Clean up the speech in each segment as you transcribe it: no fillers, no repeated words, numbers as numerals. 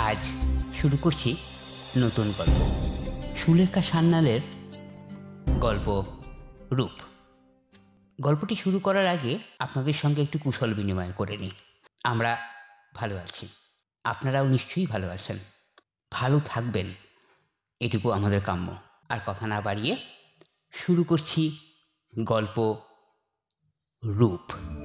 আজ শুরু করছি নতুন গল্প, সুলেখা সান্যালের গল্প রূপ। গল্পটি শুরু করার আগে আপনাদের সঙ্গে একটু কুশল বিনিময় করে নিই। আমরা ভালো আছি, আপনারাও নিশ্চয়ই ভালো আছেন, ভালো থাকবেন, এটুকু আমাদের কাম্য। আর কথা না বাড়িয়ে শুরু করছি গল্প রূপ।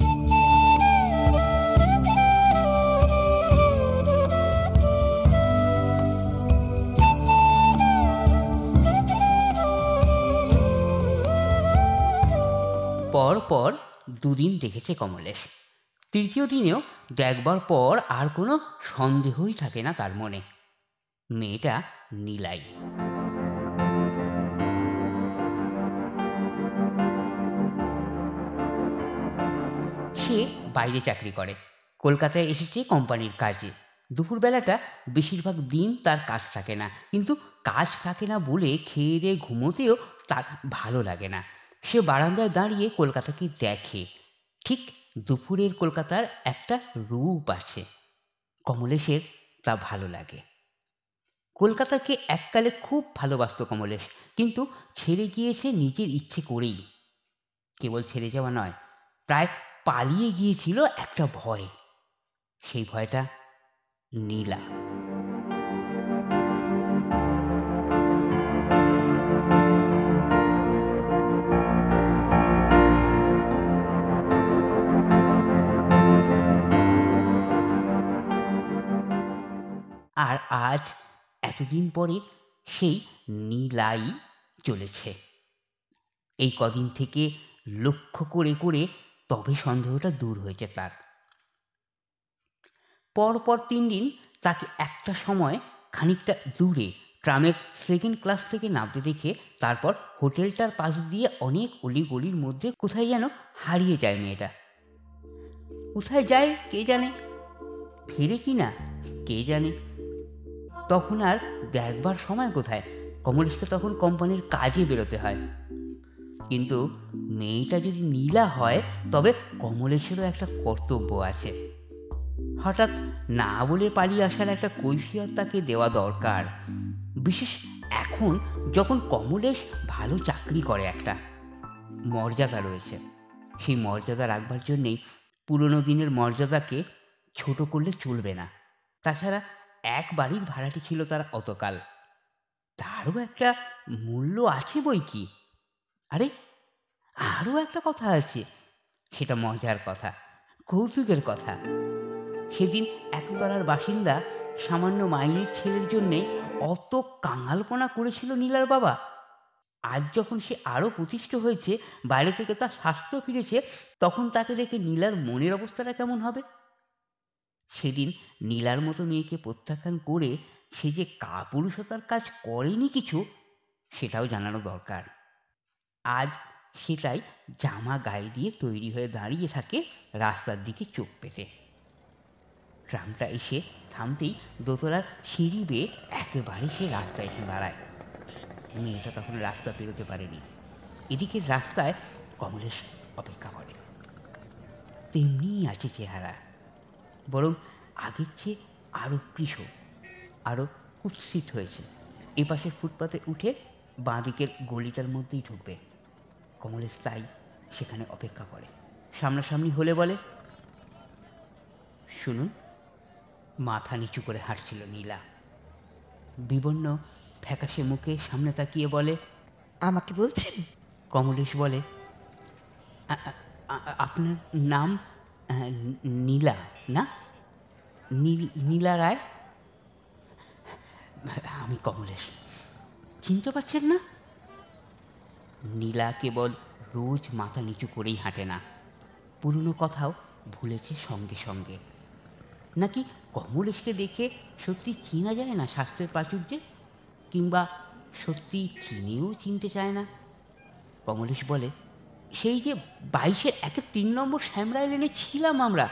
পর পর দুদিন দেখেছে কমলেশ। তৃতীয় দিনেও দেখবার পর আর কোনো সন্দেহই থাকে না তার মনে। মেয়েটা নীলাই। সে বাইরে চাকরি করে, কলকাতায় এসেছে কোম্পানির কাজে। দুপুরবেলাটা বেশিরভাগ দিন তার কাজ থাকে না, কিন্তু কাজ থাকে না বলে খেয়ে দিয়ে ঘুমোতেও তার ভালো লাগে না। সে বারান্দায় দাঁড়িয়ে কলকাতাকে দেখে। ঠিক দুপুরের কলকাতার একটা রূপ আছে, কমলেশের তা ভালো লাগে। কলকাতাকে এককালে খুব ভালোবাসত কমলেশ, কিন্তু ছেড়ে গিয়েছে নিজের ইচ্ছে করেই। কেবল ছেড়ে যাওয়া নয়, প্রায় পালিয়ে গিয়েছিল একটা ভয়। সেই ভয়টা নীলা। আর আজ এতদিন পরে সেই নীলাই চলেছে। এই কদিন থেকে লক্ষ্য করে করে তবে সন্দেহটা দূর হয়েছে তার। পরপর 3 দিন তাকে একটা সময় খানিকটা দূরে ট্রামের সেকেন্ড ক্লাস থেকে নামতে দেখে তারপর হোটেলটার পাশ দিয়ে অনেক অলিগলির মধ্যে কোথায় যেন হারিয়ে যায় মেয়েটা। কোথায় যায় কে জানে, ফেরে কি না কে জানে। তখন আর দেখবার সময় কোথায়, কমলেশকে তখন কোম্পানির কাজে বেরোতে হয়। কিন্তু মেয়েটা যদি নীলা হয় তবে কমলেশেরও একটা কর্তব্য আছে। হঠাৎ না বলে পালিয়ে আসার একটা কৈফিয়ত তাকে দেওয়া দরকার, বিশেষ এখন যখন কমলেশ ভালো চাকরি করে, একটা মর্যাদা রয়েছে। সেই মর্যাদা রাখবার জন্যেই পুরনো দিনের মর্যাদাকে ছোট করলে চলবে না। তাছাড়া এক বাড়ির ভাড়াটি ছিল তার অতকাল, তারও একটা মূল্য আছে বই কি। আরে আরও একটা কথা আছে, সেটা মজার কথা, কৌতুকের কথা। সেদিন একতলার বাসিন্দা সামান্য মাইনের ছেলের জন্যে অত কাঙালপনা করেছিল নীলার বাবা। আজ যখন সে আরও প্রতিষ্ঠিত হয়েছে, বাইরে থেকে তার স্বাস্থ্য ফিরেছে, তখন তাকে দেখে নীলার মনের অবস্থাটা কেমন হবে। সেদিন নীলার মতো মেয়েকে প্রত্যাখ্যান করে সে যে কাপুরুষতার কাজ করেনি কিছু, সেটাও জানানো দরকার। আজ সেটাই জামা গায়ে দিয়ে তৈরি হয়ে দাঁড়িয়ে থাকে রাস্তার দিকে চোখ পেতে। ট্রামটা এসে থামতেই দোতলার সিঁড়ি বেয়ে একেবারে সে রাস্তায় এসে দাঁড়ায়। মেয়েটা তখন রাস্তা পেরোতে পারেনি। এদিকের রাস্তায় কমলেশ অপেক্ষা করে। তেমনিই আছে চেহারা, বরং আগের চেয়ে আরও কৃশ, আরও কুৎসিত হয়েছে। এপাশের ফুটপাতে উঠে বাঁ দিকের গলিটার মধ্যেই ঢুকবে। কমলেশ তাই সেখানে অপেক্ষা করে। সামনাসামনি হলে বলে, শুনুন। মাথা নিচু করে হাঁটছিল নীলা। বিবর্ণ ফ্যাকাশে মুখে সামনে তাকিয়ে বলে, আমাকে বলছেন? কমলেশ বলে, আপনার নাম নীলা না? নীলা রায়? আমি কমলেশ, চিনতে পারছেন না? নীলা কেবল রোজ মাথা নিচু করেই হাঁটে না, পুরনো কথাও ভুলেছে সঙ্গে সঙ্গে। নাকি কমলেশকে দেখে সত্যি চেনা যায় না স্বাস্থ্যের প্রাচুর্যে, কিংবা সত্যি চিনেও চিনতে চায় না। কমলেশ বলে, সেই যে 22-এর 3 নম্বর শ্যামরায় লেনে ছিলাম আমরা,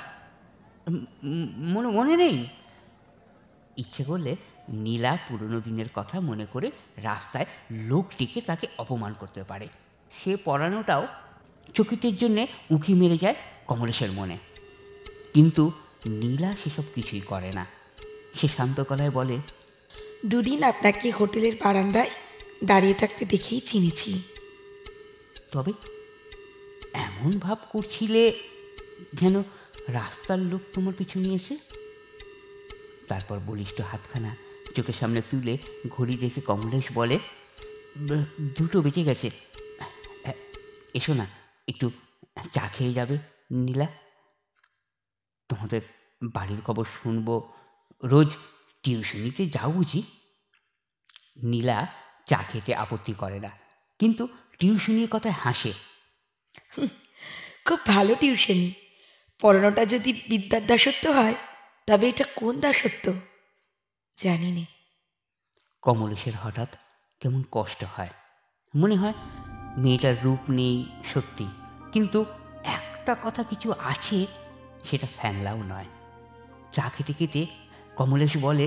মনে নেই? ইচ্ছে করলে নীলা পুরনো দিনের কথা মনে করে রাস্তায় লোকটিকে তাকে অপমান করতে পারে। সে পড়ানোটাও চকিতের জন্যে উঁকি মেরে যায় কমলেশের মনে। কিন্তু নীলা সেসব কিছুই করে না। সে শান্ত গলায় বলে, দুদিন আপনাকে হোটেলের বারান্দায় দাঁড়িয়ে থাকতে দেখেই চিনেছি। তবে এমন ভাব করছিলে যেন রাস্তার লোক তোমার পিছু নিয়েছে। তারপর বলিষ্ঠ হাতখানা চোখের সামনে তুলে ঘড়ি দেখে কমলেশ বলে, দুটো বেজে গেছে, এসো না, একটু চা খেয়ে যাবে নীলা। তোমাদের বাড়ির খবর শুনবো। রোজ টিউশনিতে যাও বুঝি? নীলা চা খেতে আপত্তি করে না, কিন্তু টিউশনির কথায় হাসে। খুব ভালো টিউশনি। পড়ানোটা যদি বিদ্যার দাসত্ব হয়, তবে এটা কোন দাসত্ব জানি নে। কমলেশের হঠাৎ কেমন কষ্ট হয়। মনে হয় মেয়েটার রূপ নেই সত্যি, কিন্তু একটা কথা কিছু আছে, সেটা ফ্যাংলাও নয়। চা খেতে খেতে কমলেশ বলে,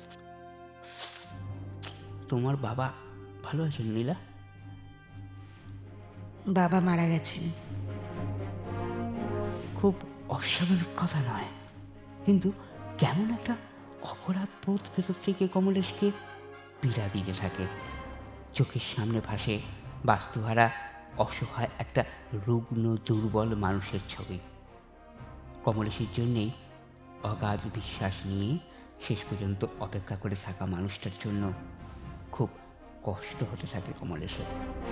তোমার বাবা ভালো আছেন নীলা? বাবা মারা গেছেন। খুব অস্বাভাবিক কথা নয়, কিন্তু কেমন একটা অপরাধ বোধ ভেতর থেকে কমলেশকে পীড়া দিতে থাকে। চোখের সামনে ভাসে বাস্তুহারা অসহায় একটা রুগ্ন দুর্বল মানুষের ছবি। কমলেশের জন্যেই অগাধ বিশ্বাস নিয়ে শেষ পর্যন্ত অপেক্ষা করে থাকা মানুষটার জন্য খুব কষ্ট হতে থাকে কমলেশের।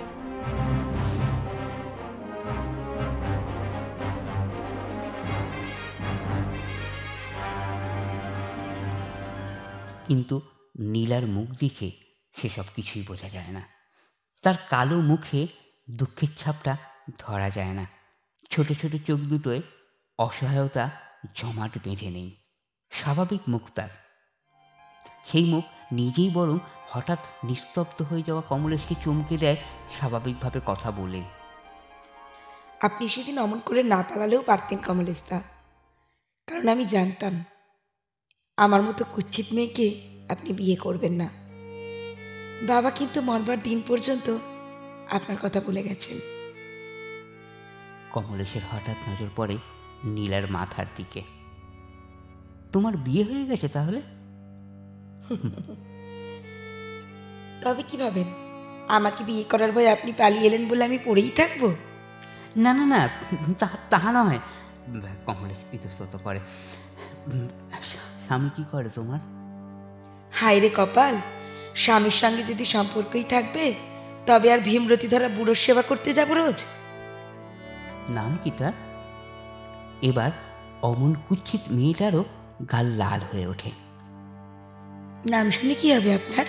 কিন্তু নীলার মুখ দেখে সেসব কিছুই বোঝা যায় না। তার কালো মুখে দুঃখের ছাপটা ধরা যায় না। ছোট ছোট চোখ দুটোয় অসহায়তা জমাট বেঁধে নেই। স্বাভাবিক মুখ তার। সেই মুখ নিজেই বরং হঠাৎ নিস্তব্ধ হয়ে যাওয়া কমলেশকে চমকে দেয় স্বাভাবিকভাবে কথা বলে। আপনি সেদিন অমন করে না পালালেও পারতেন কমলেশদা, কারণ আমি জানতাম আমার মতো কুচ্ছিত মেয়েকে আপনি বিয়ে করবেন না। বাবা কিন্তু মরবার দিন পর্যন্ত আপনার কথা বলে গেছেন। কমলেশের হঠাৎ নজর পড়ে নীলার মাথার দিকে। তোমার বিয়ে হয়ে গেছে তাহলে? তবে কি ভাবেন, আমাকে বিয়ে করার ভয়ে আপনি পালিয়ে এলেন বলে আমি পড়েই থাকবো? না না না, তাহা নয়। কমলেশ ইতস্তত করে। স্বামী কি করে তোমার? হায় রে কপাল, স্বামীর সঙ্গে যদি সম্পর্কই থাকবে, তবে আর ভীমরতি ধরা বুড়োর সেবা করতে যাব রোজ? নাম কি তার? এবার অমন কুৎসিত মেয়েটারও গাল লাল হয়ে ওঠে। নাম শুনে কি হবে আপনার?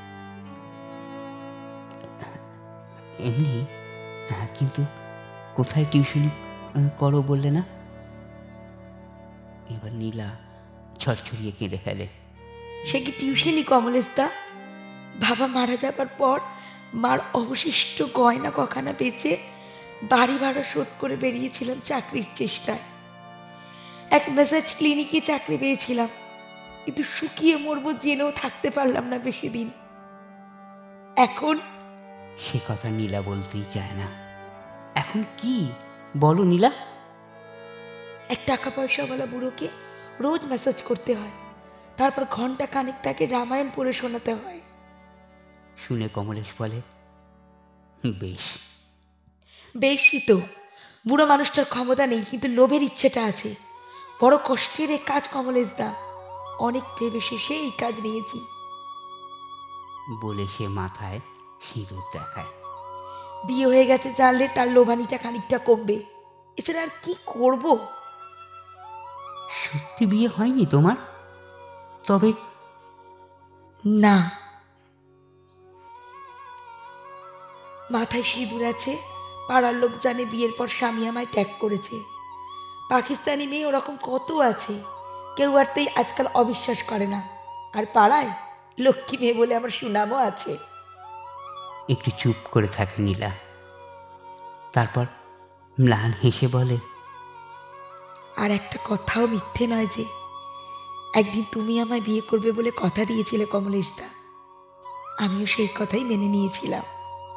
এমনি। হ্যাঁ, কিন্তু কোথায় টিউশনি করো বললে না? এবার নীলা ছড়ছড়িয়ে কেঁদে ফেলে। সে কি টিউশনি কমলেশদা? বাবা মারা যাবার পর মার অবশিষ্ট গয়না কখানা বেচে বাড়ি ভাড়া শোধ করে বেরিয়েছিলাম চাকরির চেষ্টায়। এক ম্যাসাজ ক্লিনিকে চাকরি পেয়েছিলাম, কিন্তু শুকিয়ে মরবো জেনেও থাকতে পারলাম না বেশি দিন। এখন সে কথা নীলা বলতেই চায় না। এখন কি বলো নীলা? এক টাকা পয়সাওয়ালা বুড়োকে রোজ ম্যাসাজ করতে হয়, তারপর ঘন্টা খানেক তাকে রামায়ণ পড়ে শোনাতে হয়। শুনে কমলেশ বলে, বেশ। বেশি তো। বুড়ো মানুষটার ক্ষমতা নেই, কিন্তু লোভের ইচ্ছেটা আছে। বড় কষ্টের এ কাজ কমলেশদা, অনেক ভেবে শেষে এই কাজ নিয়েছি। বলে সে মাথায় সিঁদুর দেখায়। বিয়ে হয়ে গেছে জানলে তার লোভানিটা খানিকটা কমবে, এছাড়া আর কি করব? সত্যি বিয়ে হয়নি তোমার? তবে না, মাথায় সিঁদুর আছে, পাড়ার লোক জানে বিয়ের পর স্বামী আমায় ত্যাগ করেছে। পাকিস্তানি মেয়ে ওরকম কত আছে, কেউ আর তাই আজকাল অবিশ্বাস করে না। আর পাড়ায় লক্ষ্মী মেয়ে বলে আমার সুনামও আছে। একটু চুপ করে থাকে নীলা। তারপর ম্লান হেসে বলে, আর একটা কথাও মিথ্যে নয় যে একদিন তুমি আমায় বিয়ে করবে বলে কথা দিয়েছিলে কমলেশদা, আমিও সেই কথাই মেনে নিয়েছিলাম।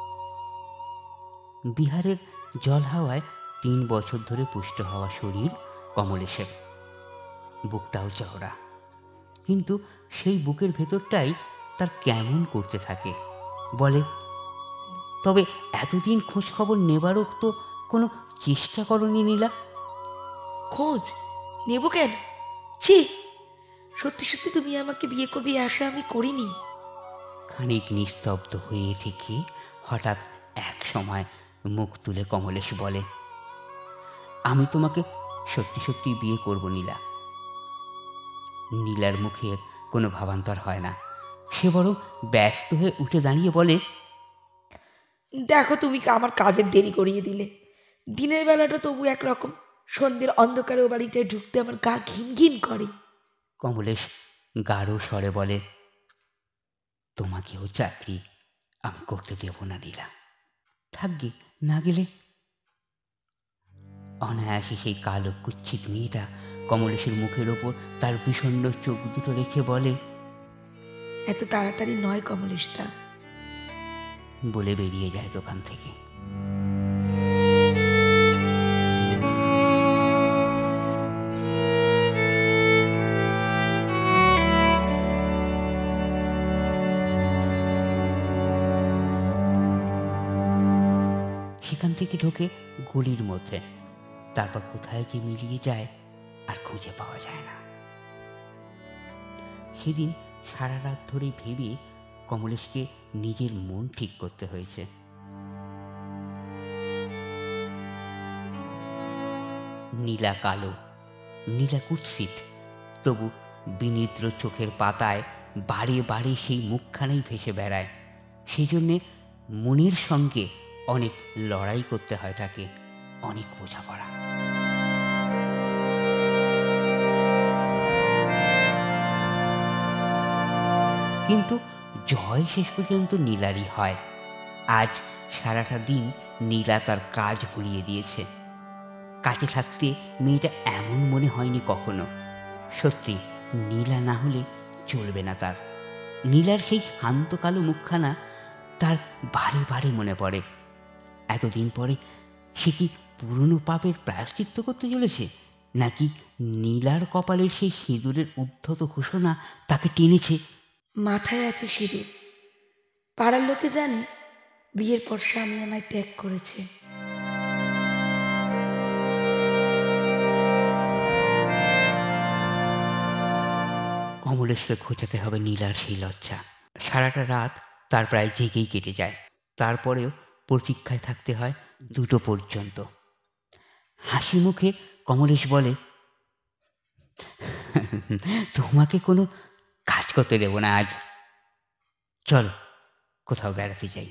বিহারের জল হাওয়ায় ৩ বছর ধরে পুষ্ট হওয়া শরীর কমলেশের। বুকটাও চওড়া, কিন্তু সেই বুকের ভেতরটাই তার কেমন করতে থাকে। বলে, তবে এতদিন খোঁজ খবর নেবারও তো কোনো চেষ্টা করনি নীলা? খোঁজ নেব কেন? ছি, সত্যি সত্যি তুমি আমাকে বিয়ে করবে এই আশা আমি করিনি। খানিক নিস্তব্ধ হয়ে থেকে হঠাৎ এক সময় মুখ তুলে কমলেশ বলে, আমি তোমাকে সত্যি সত্যি বিয়ে করব নীলা। নীলার মুখের কোনো ভাবান্তর হয় না। সে বরং ব্যস্ত হয়ে উঠে দাঁড়িয়ে বলে, দেখো, তুমি আমার কাজের দেরি করিয়ে দিলে। দিনের বেলাটা তবু একরকম, সন্ধ্যের অন্ধকারে ও বাড়িটায় ঢুকতে আমার গা ঘিন ঘিন করে। কমলেশ গাঢ় স্বরে বলে, তোমাকেও চাকরি আমি করতে দেব না নীলা। থাকবে না গেলে। অনায়াসে সেই কালো কুচ্ছিত মেয়েটা কমলেশের মুখের ওপর তার বিষণ্ণ চোখ দুটো রেখে বলে, এত তাড়াতাড়ি নয় কমলেশদা। বলে বেরিয়ে যায় দোকান থেকে। সেখান থেকে ঢোকে গলির মধ্যে, তারপর কোথায় যে মিলিয়ে যায় আর খুঁজে পাওয়া যায় না। সেদিন সারা রাত ধরে ভেবে কমলেশকে নিজের মন ঠিক করতে হয়েছে। নীলা কালো, নীলা কুৎসিত, তবু বিনিদ্র চোখের পাতায় বারে বারে সেই মুখখানেই ভেসে বেড়ায়। সেই জন্যে মনের সঙ্গে অনেক লড়াই করতে হয় তাকে, অনেক বোঝাপড়া। কিন্তু জয় শেষ পর্যন্ত নীলারই হয়। আজ সারাটা দিন নীলা তার কাজ ভুলিয়ে দিয়েছে। কাছে থাকতে মেয়েটা এমন মনে হয়নি কখনো। সত্যি নীলা না হলে চলবে না তার। নীলার সেই শান্ত কালো মুখখানা তার বারে বারে মনে পড়ে। এতদিন পরে সে কি পুরনো পাপের প্রায়শ্চিত্ত করতে চলেছে, নাকি নীলার কপালের সেই সিঁদুরের উদ্ধত ঘোষণা তাকে টেনেছে? মাথায় আছে সিঁদুর। পাড়ার লোকে জানে বিয়ের পর স্বামী আমায় ত্যাগ করেছে। কমলেশকে খোঁজাতে হবে নীলার সেই লজ্জা। সারাটা রাত তার প্রায় জেগেই কেটে যায়। তারপরেও প্রতীক্ষায় থাকতে হয় 2টো পর্যন্ত। হাসি মুখে কমলেশ বলে, তোমাকে কোনো কাজ করতে দেব না আজ। চল কোথাও বেড়াতে যাই।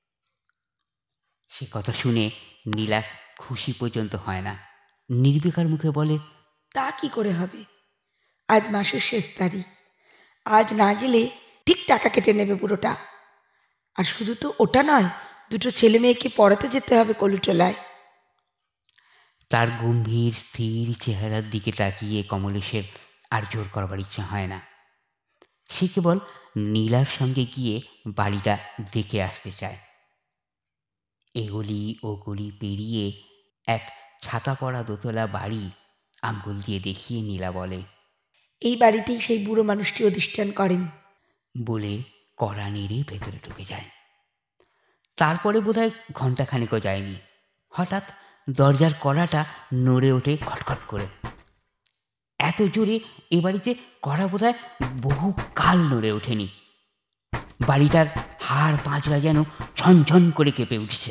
সে কথা শুনে নীলা খুশি পর্যন্ত হয় না। নির্বিকার মুখে বলে, তা কি করে হবে? আজ মাসের শেষ তারিখ। আজ না গেলে ঠিক টাকা কেটে নেবে পুরোটা। আর শুধু তো ওটা নয়, দুটো ছেলে মেয়েকে পড়াতে যেতে হবে কলুটোলায়। তার গম্ভীর স্থির চেহারার দিকে তাকিয়ে কমলেশের আর জোর করবার ইচ্ছা হয় না। সে কেবল নীলার সঙ্গে গিয়ে বাড়িটা দেখে আসতে চায়। এগলি ও গলি পেরিয়ে এক ছাতা পড়া দোতলা বাড়ি আঙ্গুল দিয়ে দেখিয়ে নীলা বলে, এই বাড়িতেই সেই বুড়ো মানুষটি অধিষ্ঠান করেন। বলে কড়া নেড়ে ভেতরে ঢুকে যায়। তারপরে বোধহয় ঘণ্টাখানেকও যায়নি, হঠাৎ দরজার কড়াটা নড়ে ওঠে খটখট করে। এত জোরে এ বাড়িতে কড়া বোধহয় বহু কাল নড়ে ওঠেনি। বাড়িটার হাড় পাঁজরা যেন ঝনঝন করে কেঁপে উঠছে।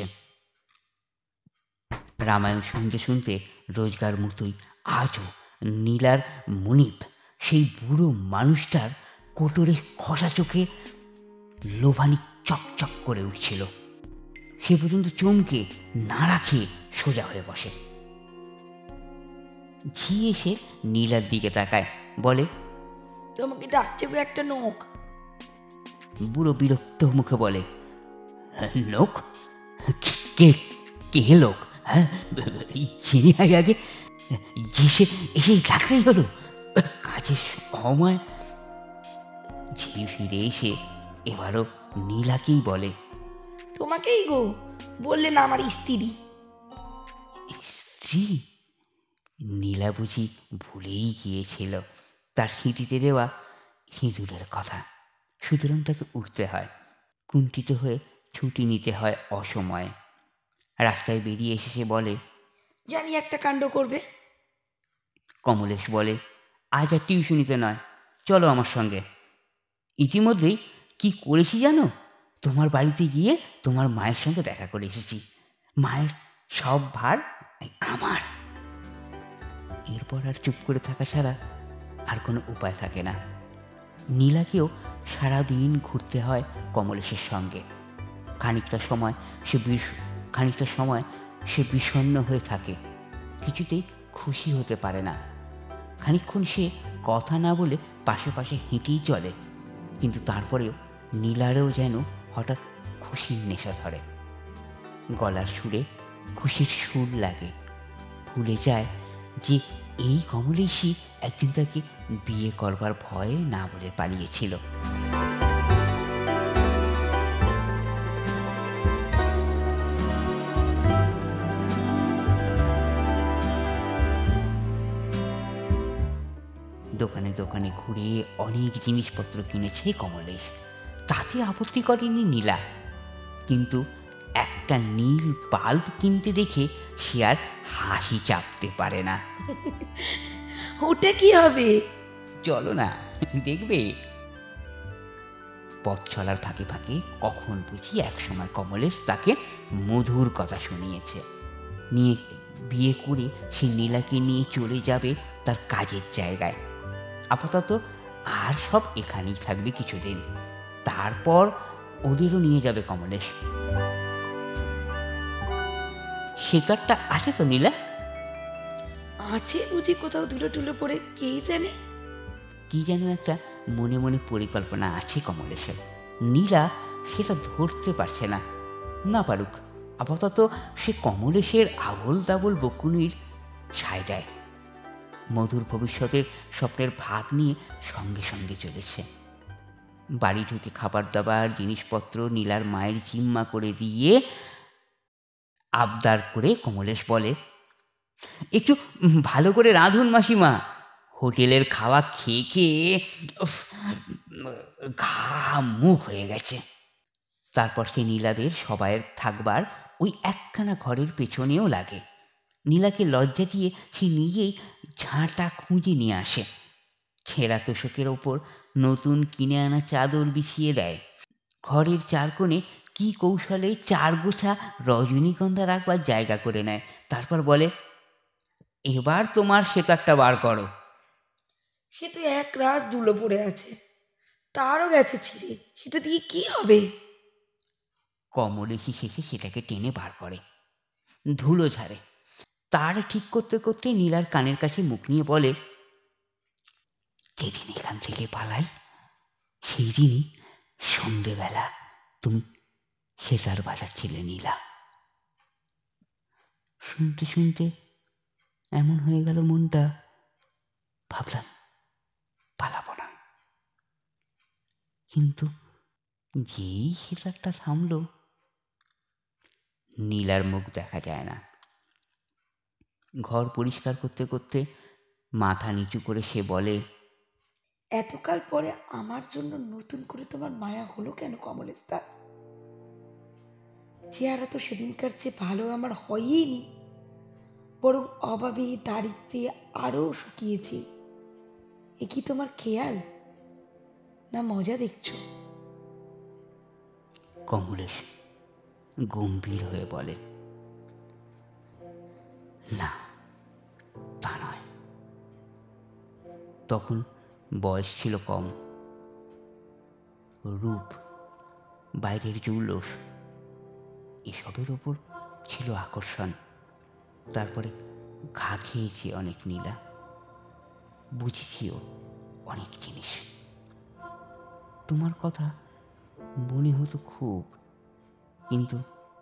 রামায়ণ শুনতে শুনতে রোজগার মতোই আজও নীলার মনিব, সেই বুড়ো মানুষটার কোটরে খসা চোখে লোভানি চকচক করে উঠছিল। সে পর্যন্ত চমকে নাড়া খেয়ে সোজা হয়ে বসে। ঝি এসে নীলার দিকে তাকায়, বলে, তোমাকে ডাকছে গো একটা নোক। বুড়ো বিরক্ত মুখে বলে, লোক? কে কে লোক? হ্যাঁ, চিনি আগে আগে যে সে এসে ডাকতেই হলো, কাজের সময়। ঝি ফিরে এসে এবারও নীলাকেই বলে, তোমাকেই গো, বললেন আমার স্ত্রী। স্ত্রী? নীলা বুঝি ভুলেই গিয়েছিল তার স্মৃতিতে দেওয়া সিঁদুরের কথা। সুতরাং তাকে উঠতে হয়। কুণ্ঠিত হয়ে ছুটি নিতে হয় অসময়ে। রাস্তায় বেরিয়ে এসে সে বলে, জানি একটা কাণ্ড করবে। কমলেশ বলে, আজ আর টিউশনিতে নয়, চলো আমার সঙ্গে। ইতিমধ্যেই কি করেছি জানো? তোমার বাড়িতে গিয়ে তোমার মায়ের সঙ্গে দেখা করে এসেছি। মায়ের সব ভার আমার। এরপর আর চুপ করে থাকা ছাড়া আর কোনো উপায় থাকে না। নীলাকেও সারাদিন ঘুরতে হয় কমলেশের সঙ্গে। খানিকটা সময় সে খানিকটা সময় সে বিষণ্ণ হয়ে থাকে, কিছুতেই খুশি হতে পারে না। খানিকক্ষণ সে কথা না বলে পাশে পাশে হেঁটেই চলে, কিন্তু তারপরেও নীলারও যেন হঠাৎ খুশির নেশা ধরে। গলার সুরে খুশির সুর লাগে। ভুলে যায় যে এই কমলেশই একদিন তাকে বিয়ে করবার ভয়ে না বলে পালিয়েছিল। দোকানে দোকানে ঘুরে অনেক জিনিসপত্র কিনেছে কমলেশ, তাতে আপত্তি করেনি নীলা। কিন্তু একটা নীল বাল্ব কিনতে দেখে সে আর হাসি চাপতে পারে না। ওটা কি হবে? চলো না, দেখবে। পথ চলার ফাঁকে ফাঁকে কখন বুঝি একসময় কমলেশ তাকে মধুর কথা শুনিয়েছে। নিয়ে বিয়ে করে সে নীলাকে নিয়ে চলে যাবে তার কাজের জায়গায়। আপাতত আর সব এখানেই থাকবে কিছুদিন, তারপর ওদেরও নিয়ে যাবে কমলেশ। সেতারটা আছে তো নীলা? আছে বুঝি কোথাও ধুলো টুলো পড়ে, কে জানে। কি যেন একটা মনে মনে পরিকল্পনা আছে কমলেশের। নীলা সেটা ধরতে পারছে না। না পারুক, আপাতত সে কমলেশের আবোল তাবোল বকুনির সায় দেয়। মধুর ভবিষ্যতের স্বপ্নের ভাগ নিয়ে সঙ্গে সঙ্গে চলেছে। বাড়ি ঢুকে খাবার দাবার জিনিসপত্র নীলার মায়ের জিম্মা করে দিয়ে আবদার করে কমলেশ বলে, একটু ভালো করে রাঁধুন মাসিমা। হোটেলের খাওয়া খেয়ে খেয়ে উফ, ঘা মুখ হয়ে গেছে। তারপর সে নীলাদের সবাইয়ের থাকবার ওই একখানা ঘরের পেছনেও লাগে। নীলাকে লজ্জা দিয়ে সে নিজেই ঝাঁটা খুঁজে নিয়ে আসে। ছেঁড়া তোষকের ওপর নতুন কিনে আনা চাদর বিছিয়ে দেয়। ঘরের চার কোণে কি কৌশলে 4 গোছা রজনীগন্ধা রাখবার জায়গা করে নেয়। তারপর বলে, এবার তোমার সেতারটা বার করো। সে তো এক রাস ধুলো পড়ে আছে, তারও গেছে ছিঁড়ে, সেটা দিয়ে কি হবে? কমলেশি শেষে সেটাকে টেনে বার করে, ধুলো ঝাড়ে। তার ঠিক করতে করতে নীলার কানের কাছে মুখ নিয়ে বলে, যেদিন এখান থেকে পালাই সেই দিনই সন্ধেবেলা তুমি সেতার বাজাচ্ছিলে নীলা। শুনতে শুনতে এমন হয়ে গেল মনটা, ভাবলাম পালাবো না। কিন্তু যেই সেতারটা থামলো, নীলার মুখ দেখা যায় না। ঘর পরিষ্কার করতে করতে মাথা নিচু করে সে বলে, এতকাল পরে আমার জন্য নতুন করে তোমার মায়া হলো কেন কমলেশদা? চেহারা তো সেদিনকার চেয়ে ভালো আমার হয়ইনি, বরং অভাবে দারিদ্র্যে আরো শুকিয়েছি। এ কি তোমার খেয়াল, না মজা দেখছো? কমলেশ গম্ভীর হয়ে বলে, না, তা নয়। তখন বয়স ছিল কম, রূপ, বাইরের জৌলস, এসবের ওপর ছিল আকর্ষণ। তারপরে ঘা খেয়েছি অনেক নীলা, বুঝেছিও অনেক জিনিস। তোমার কথা মনে হতো খুব, কিন্তু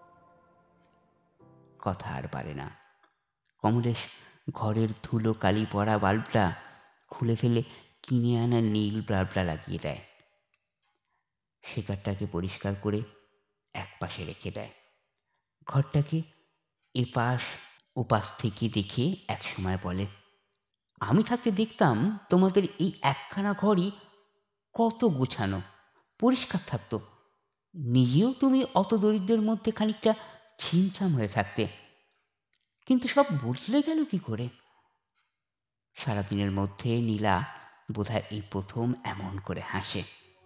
কথা আর পারে না। কমলেশ ঘরের ধুলো কালি পড়া বাল্বটা খুলে ফেলে কিনে আনা নীল বাল্বটা লাগিয়ে দেয়। সেতারটাকে পরিষ্কার করে এক পাশে রেখে দেয়। ঘরটাকে এপাশ ওপাশ থেকে দেখে একসময় বলে, আমি থাকতে দেখতাম তোমাদের এই একখানা ঘরই কত গোছানো, পরিষ্কার থাকতো। নিজেও তুমি অত দরিদ্রের মধ্যে খানিকটা ছিমছাম হয়ে থাকতে। কিন্তু সব বদলে গেল কি করে? সারাদিনের মধ্যে নীলা বোধহয় এই প্রথম এমন করে হাসে।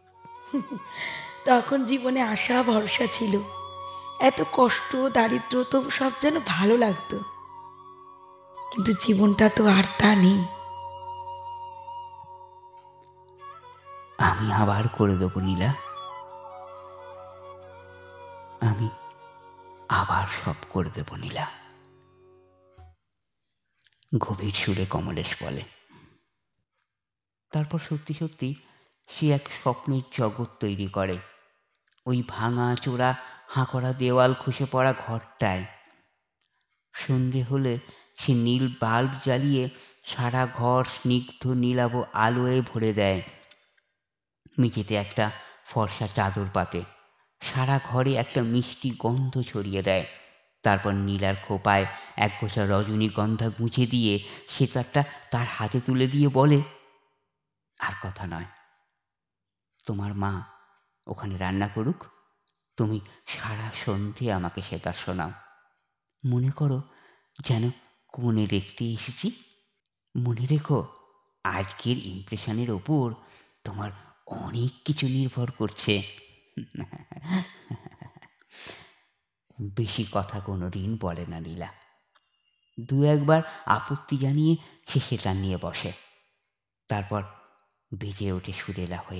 তখন জীবনে আশা ভরসা ছিল, এত কষ্ট দারিদ্র তবু সব যেন ভালো লাগতো। কিন্তু জীবনটা তো আর তা নেই। আমি আবার করে দেবো নীলা, আমি আবার সব করে দেবো নীলা, গভীর সুরে কমলেশ বলে। তারপর সত্যি সত্যি সে এক স্বপ্নের জগৎ তৈরি করে ওই ভাঙা চোরা হাঁকড়া দেওয়াল খসে পড়া ঘরটায়। সন্ধে হলে সে নীল বাল্ব জ্বালিয়ে সারা ঘর স্নিগ্ধ নীলাভ আলোয় ভরে দেয়। মেঝেতে একটা ফর্সা চাদর পাতে, সারা ঘরে একটা মিষ্টি গন্ধ ছড়িয়ে দেয়। তারপর নীলার খোপায় একগোছা রজনীগন্ধা গুঁজে দিয়ে সেতারটা তার হাতে তুলে দিয়ে বলে, আর কথা নয়, তোমার মা ওখানে রান্না করুক, তুমি সারা সন্ধে আমাকে সেতার শোনাও। মনে করো যেন কোণে দেখতে এসেছি। মনে রেখো, আজকের ইমপ্রেশনের ওপর তোমার অনেক কিছু নির্ভর করছে। বেশি কথা কোনো দিন বলে না নীলা। দু একবার আপত্তি জানিয়ে সে সেতার নিয়ে বসে। তারপর বেজে ওঠে সুরেলা হয়ে।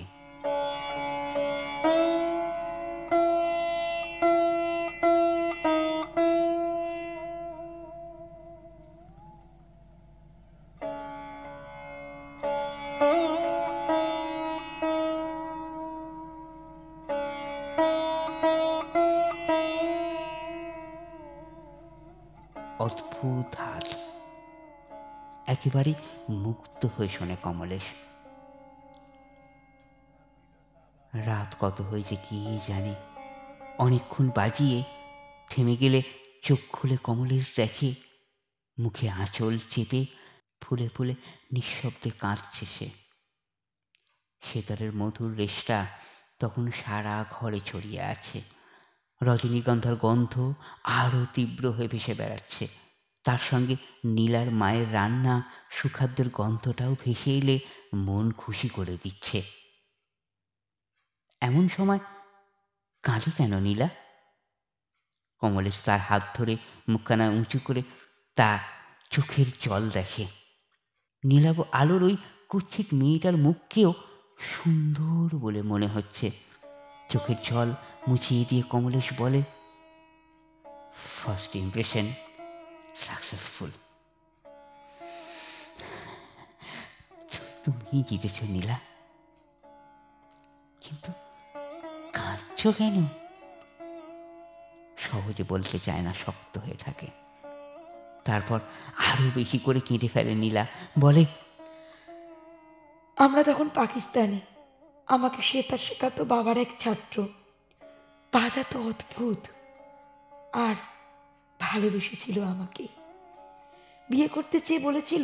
অদ্ভুত হাত, একেবারে মুক্ত হয়ে শোনে কমলেশ। রাত কত হয়েছে কে জানে। অনেকক্ষণ বাজিয়ে থেমে গেলে চোখ খুলে কমলেশ দেখে মুখে আঁচল চেপে ফুলে ফুলে নিঃশব্দে কাঁদছে সে। সেতারের মধুর রেশটা তখন সারা ঘরে ছড়িয়ে আছে। রজনীগন্ধার গন্ধ আরও তীব্র হয়ে ভেসে বেড়াচ্ছে। তার সঙ্গে নীলার মায়ের রান্না সুখাদ্যের গন্ধটাও ভেসে এলে মন খুশি করে দিচ্ছে। এমন সময় কাঁদে কেন নীলা? কমলেশ তার হাত ধরে মুখখানা উঁচু করে তার চোখের জল দেখে। নীলাভ আলোর ওই কুৎসিত মেয়েটার মুখকেও সুন্দর বলে মনে হচ্ছে। চোখের জল মুছিয়ে দিয়ে কমলেশ বলে, ফার্স্ট ইমপ্রেশন সাকসেসফুল। তুমি জিতেছ নীলা, কিন্তু কাঁদছ কেন? সহজে বলতে চায় না, শক্ত হয়ে থাকে। তারপর আরো বেশি করে কেঁদে ফেলে নীলা, বলে, আমরা তখন পাকিস্তানে, আমাকে সেতার শেখাতো বাবার এক ছাত্র, বাজাতো অদ্ভুত, আর ভালোবেসেছিল আমাকে। বিয়ে করতে চেয়ে বলেছিল,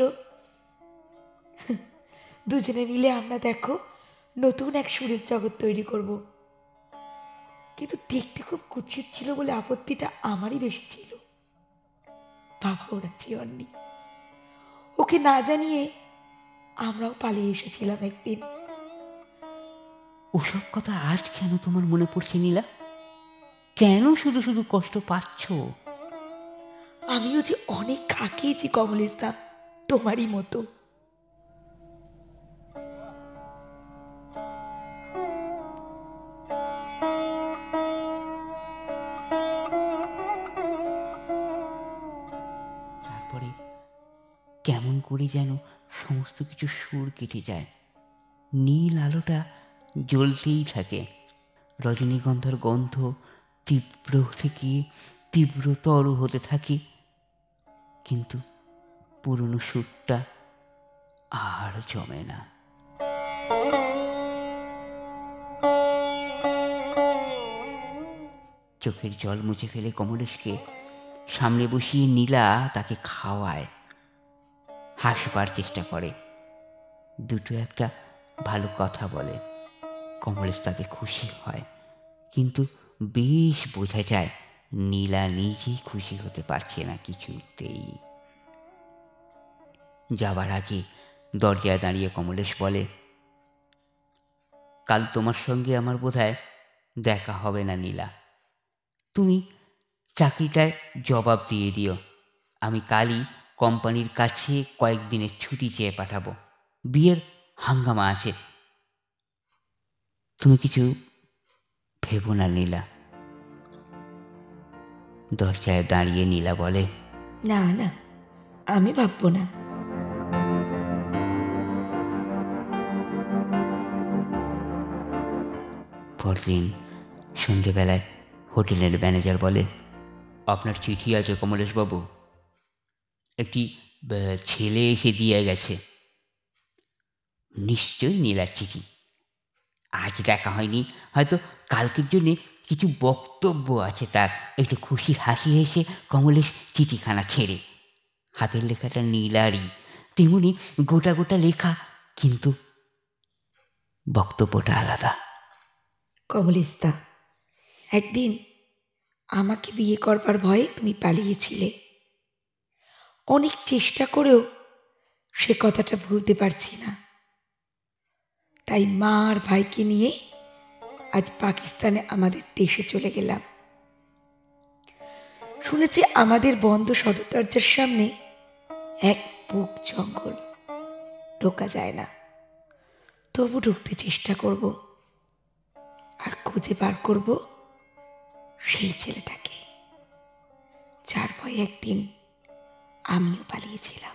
দুজনে মিলে আমরা দেখো নতুন এক সুরের জগৎ তৈরি করব। কিন্তু দেখতে খুব কুৎসিত ছিল বলে আপত্তিটা আমারই বেশি ছিল। বাবা ওরা চেয়েননি। ওকে না জানিয়ে আমরাও পালিয়ে এসেছিলাম একদিন। ওসব কথা আজ কেন তোমার মনে পড়ছে নীলা? কেন শুধু শুধু কষ্ট পাচ্ছ? আমিও যে অনেক খাকিয়েছি কমলেশদা, তোমারই মতো। তারপরে কেমন করে যেন সমস্ত কিছু সুর কেটে যায়। নীল আলোটা জ্বলতেই থাকে। রজনীগন্ধার গন্ধ তীব্র থেকে তীব্রতর হতে থাকে। কিন্তু পুরনো সুরটা আর জমে না। চোখের জল মুছে ফেলে কমলেশকে সামনে বসিয়ে নীলা তাকে খাওয়ায়, হাসবার চেষ্টা করে, দুটো একটা ভালো কথা বলে। কমলেশ তাতে খুশি হয়, কিন্তু বেশ বোঝা যায় নীলা নিজেই খুশি হতে পারছে না কিছুতেই। যাবার আগে দরজায় দাঁড়িয়ে কমলেশ বলে, কাল তোমার সঙ্গে আমার বোধহয় দেখা হবে না নীলা। তুমি চাকরিটায় জবাব দিয়ে দিও। আমি কালই কোম্পানির কাছে কয়েকদিনের ছুটি চেয়ে পাঠাবো। বিয়ের হাঙ্গামা আছে। তুমি কিছু ভেবো না নীলা। দরজায় দাঁড়িয়ে নীলা বলে, না না, আমি ভাববো না। পরদিন সন্ধেবেলায় হোটেলের ম্যানেজার বলে, আপনার চিঠি আছে কমলেশবাবু। একটি ছেলে এসে দিয়ে গেছে। নিশ্চয়ই নীলার চিঠি। আজ দেখা হয়নি, হয়তো কালকের জন্যে কিছু বক্তব্য আছে তার। একটু খুশির হাসি হেসে কমলেশ চিঠিখানা ছেড়ে। হাতের লেখাটা নীলারই, তেমনি গোটা গোটা লেখা, কিন্তু বক্তব্যটা আলাদা। কমলেশদা, একদিন আমাকে বিয়ে করবার ভয়ে তুমি পালিয়েছিলে। অনেক চেষ্টা করেও সে কথাটা ভুলতে পারছি না। তাই মা আর ভাইকে নিয়ে আজ পাকিস্তানে আমাদের দেশে চলে গেলাম। শুনেছি আমাদের বন্ধ সদর দরজার সামনে এক বুক জঙ্গল, ঢোকা যায় না। তবু ঢুকতে চেষ্টা করব, আর খুঁজে বার করব সেই ছেলেটাকে, যার ভয়ে একদিন আমিও পালিয়েছিলাম।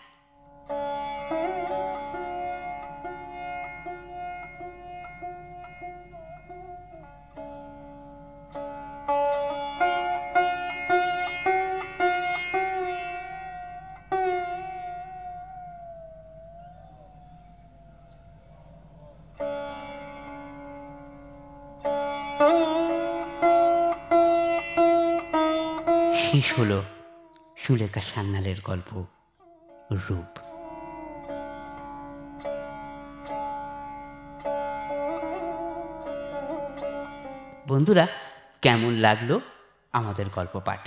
শেষ হলো সুলেখা সান্যালের গল্প রূপ। বন্ধুরা, কেমন লাগলো আমাদের গল্প পাঠ?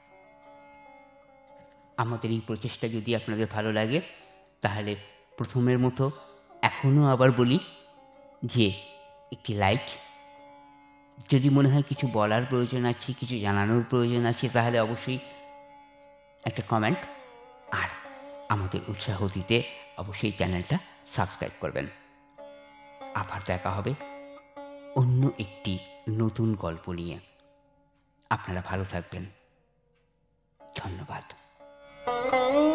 আমাদের এই প্রচেষ্টা যদি আপনাদের ভালো লাগে, তাহলে প্রথমের মতো এখনও আবার বলি যে একটি লাইক, যদি মনে হয় কিছু বলার প্রয়োজন আছে, কিছু জানানোর প্রয়োজন আছে, তাহলে অবশ্যই একটা কমেন্ট, আর আমাদের উৎসাহ দিতে অবশ্যই চ্যানেলটা সাবস্ক্রাইব করবেন। আবার দেখা হবে অন্য একটি নতুন গল্প নিয়ে। আপনারা ভালো থাকবেন। ধন্যবাদ।